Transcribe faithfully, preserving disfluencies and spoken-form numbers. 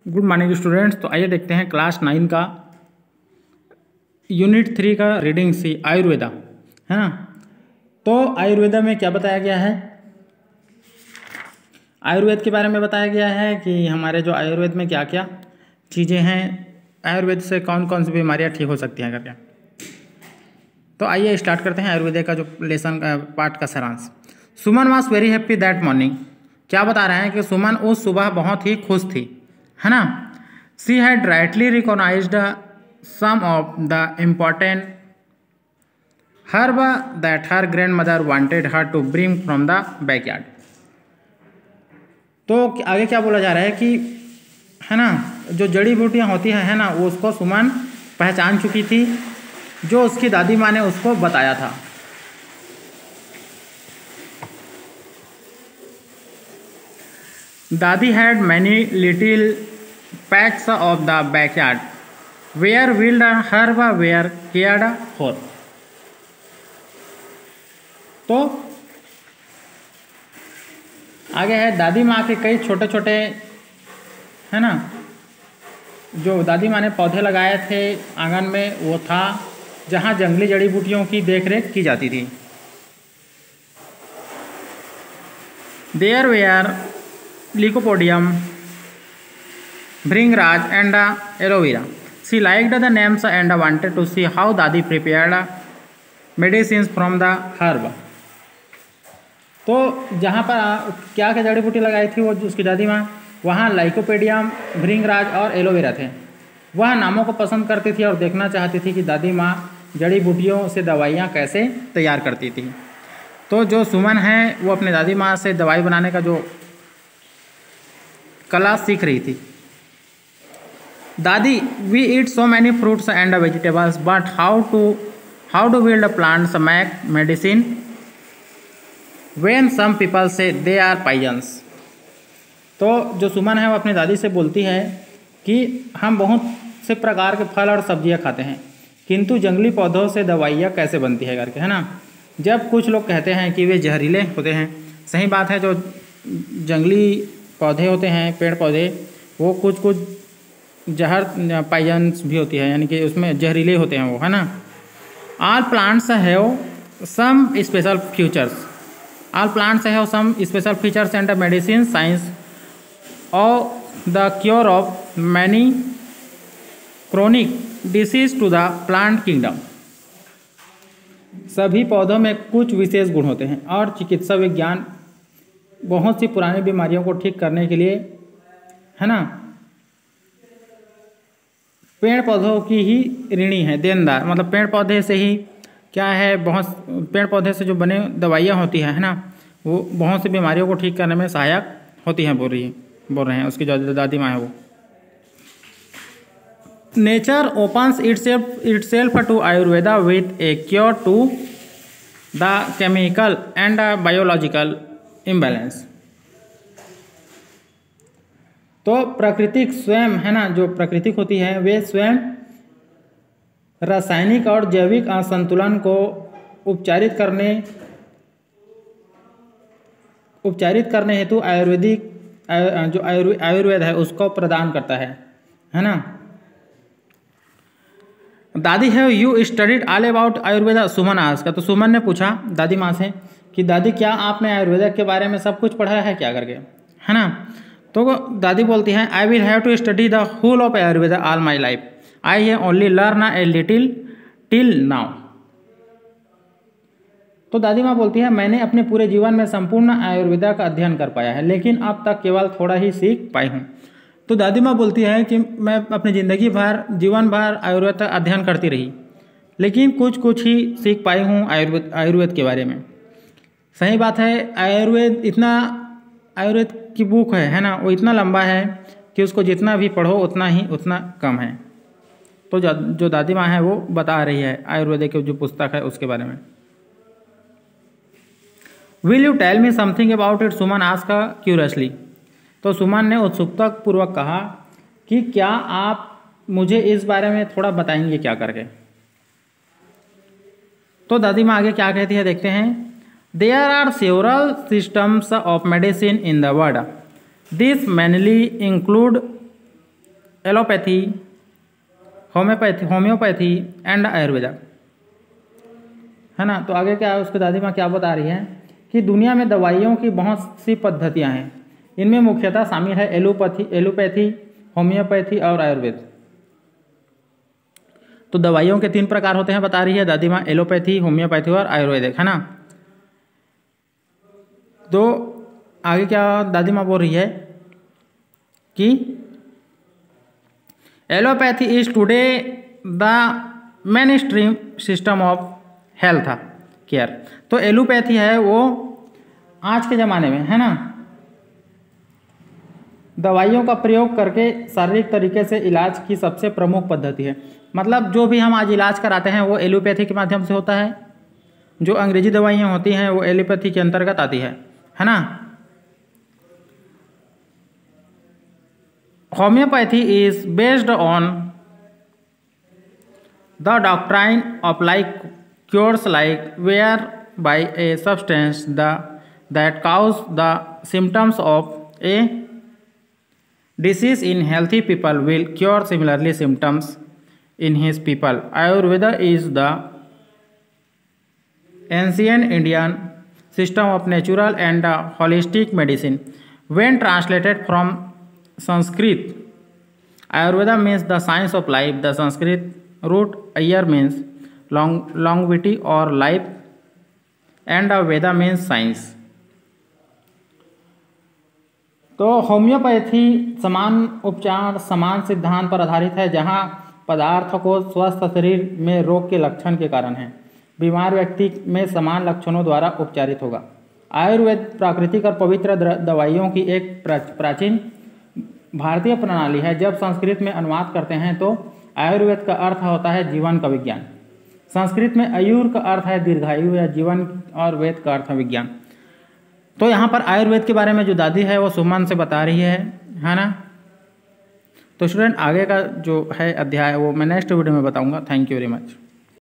Good morning students. तो आइए देखते हैं क्लास नाइन का यूनिट थ्री का रीडिंग सी आयुर्वेदा, है ना। तो आयुर्वेदा में क्या बताया गया है, आयुर्वेद के बारे में बताया गया है कि हमारे जो आयुर्वेद में क्या क्या चीज़ें हैं, आयुर्वेद से कौन कौन सी बीमारियां ठीक हो सकती हैं करके। तो आइए स्टार्ट करते हैं आयुर्वेद का जो लेसन पार्ट का सारांश। Suman was very happy that morning. क्या बता रहे हैं कि सुमन उस सुबह बहुत ही खुश थी, है ना। She had rightly recognised some of the important herb that her grand mother wanted her to bring from the backyard. तो आगे क्या बोला जा रहा है कि, है ना, जो जड़ी बूटियाँ होती हैं, है ना, वो उसको सुमन पहचान चुकी थी, जो उसकी दादी माँ ने उसको बताया था। Dadi had many little packs of the backyard where wild herb were cared for. तो आगे है दादी माँ के कई छोटे छोटे, है ना, जो दादी माँ ने पौधे लगाए थे आंगन में, वो था जहाँ जंगली जड़ी बूटियों की देखरेख की जाती थी। There were lycopodium, bhringraj and aloe vera. She liked the names and wanted to see how Dadi prepared medicine from the herb. तो जहाँ पर क्या क्या जड़ी बूटी लगाई थी वो उसकी दादी माँ, वहाँ लाइकोपेडियम, भृंगराज और एलोवेरा थे। वह नामों को पसंद करती थी और देखना चाहती थी कि दादी माँ जड़ी बूटियों से दवाइयाँ कैसे तैयार करती थी। तो जो सुमन है वो अपनी दादी माँ से दवाई बनाने का जो कला सीख रही थी। Dadi, we eat so many fruits and vegetables but how to how do wild plants make medicine when some people say they are poisons. तो जो सुमन है वो अपनी दादी से बोलती है कि हम बहुत से प्रकार के फल और सब्जियां खाते हैं, किंतु जंगली पौधों से दवाइयाँ कैसे बनती है करके, है ना। जब कुछ लोग कहते हैं कि वे जहरीले होते हैं, सही बात है, जो जंगली पौधे होते हैं, पेड़ पौधे, वो कुछ कुछ जहर पॉइजन्स भी होती है, यानी कि उसमें जहरीले होते हैं वो, है ना। All plants have some special futures all plants have some special features and medicine science owe the cure of many chronic disease to the plant kingdom. सभी पौधों में कुछ विशेष गुण होते हैं और चिकित्सा विज्ञान बहुत सी पुरानी बीमारियों को ठीक करने के लिए, है ना, पेड़ पौधों की ही ऋणी है, देनदार। मतलब पेड़ पौधे से ही क्या है, बहुत पेड़ पौधे से जो बने दवाइयाँ होती हैं, है ना, वो बहुत सी बीमारियों को ठीक करने में सहायक होती हैं, बोल रही है बोल रहे हैं उसकी जो दादी माँ है वो। Nature opens itself itself to Ayurveda with a cure to the chemical and biological imbalance. तो प्राकृतिक स्वयं, है ना, जो प्राकृतिक होती है वे स्वयं रासायनिक और जैविक असंतुलन को उपचारित करने उपचारित करने हेतु आयुर्वेदिक जो आयुर्वेद है उसको प्रदान करता है, है ना। Dadi have you studied all about Ayurveda, Suman asked का। तो सुमन ने पूछा दादी माँ से कि दादी, क्या आपने आयुर्वेद के बारे में सब कुछ पढ़ा है क्या करके, है ना। तो दादी बोलती हैं, I will have to study the whole of Ayurveda all my life, I have only learn a little till now. तो दादी माँ बोलती है, मैंने अपने पूरे जीवन में संपूर्ण आयुर्वेदा का अध्ययन कर पाया है, लेकिन अब तक केवल थोड़ा ही सीख पाई हूँ। तो दादी माँ बोलती है कि मैं अपनी ज़िंदगी भर जीवन भर आयुर्वेद का अध्ययन करती रही, लेकिन कुछ कुछ ही सीख पाई हूँ आयुर्वेद आयुर्वेद के बारे में। सही बात है, आयुर्वेद इतना आयुर्वेद की बुक है है ना, वो इतना लंबा है कि उसको जितना भी पढ़ो उतना ही उतना कम है। तो जो दादी माँ है वो बता रही है आयुर्वेद की जो पुस्तक है उसके बारे में। Will you tell me something about it, Suman asked curiously. तो सुमन ने उत्सुकता पूर्वक कहा कि क्या आप मुझे इस बारे में थोड़ा बताएंगे क्या करके। तो दादी माँ आगे क्या कहती है देखते हैं। There are several systems of medicine in the world, this mainly include allopathy, homeopathy homeopathy and Ayurveda, है ना। तो आगे क्या है, उसकी दादी माँ क्या बता रही है कि दुनिया में दवाइयों की बहुत सी पद्धतियाँ हैं। इनमें मुख्यतः शामिल है एलोपैथी एलोपैथी होम्योपैथी और आयुर्वेद। तो दवाइयों के तीन प्रकार होते हैं बता रही है दादी माँ, एलोपैथी, होम्योपैथी और आयुर्वेदिक, है ना। तो आगे क्या दादी माँ बोल रही है कि allopathy is today the main stream system of health care. तो एलोपैथी है वो आज के ज़माने में, है ना, दवाइयों का प्रयोग करके शारीरिक तरीके से इलाज की सबसे प्रमुख पद्धति है। मतलब जो भी हम आज इलाज कराते हैं वो एलोपैथी के माध्यम से होता है। जो अंग्रेजी दवाइयाँ होती हैं वो एलोपैथी के अंतर्गत आती है, है ना। Homeopathy is based on the doctrine of like cures like whereby a substance the that cause the symptoms of a disease in healthy people will cure similarly symptoms in his people. Ayurveda is the ancient Indian system of natural and uh, holistic medicine. When translated from Sanskrit, Ayurveda means the science of life. The Sanskrit root Ayur means long, longevity or life, and uh, Veda means science. तो homeopathy समान उपचार समान सिद्धांत पर आधारित है, जहां पदार्थ को स्वस्थ शरीर में रोग के लक्षण के कारण है बीमार व्यक्ति में समान लक्षणों द्वारा उपचारित होगा। आयुर्वेद प्राकृतिक और पवित्र दवाइयों की एक प्राचीन भारतीय प्रणाली है। जब संस्कृत में अनुवाद करते हैं तो आयुर्वेद का अर्थ होता है जीवन का विज्ञान। संस्कृत में आयुर का अर्थ है दीर्घायु या जीवन, और वेद का अर्थ है विज्ञान। तो यहाँ पर आयुर्वेद के बारे में जो दादी है वो सुमन से बता रही है, है ना। तो स्टूडेंट आगे का जो है अध्याय वो मैं नेक्स्ट वीडियो में बताऊँगा। Thank you very much.